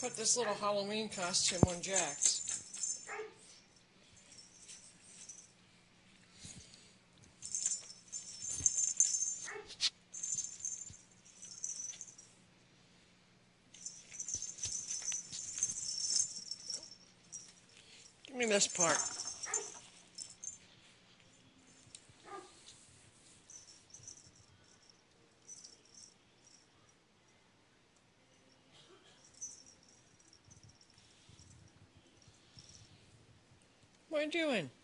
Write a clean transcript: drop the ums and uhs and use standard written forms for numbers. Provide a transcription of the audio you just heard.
Put this little Halloween costume on Jax. Give me this part. What are you doing?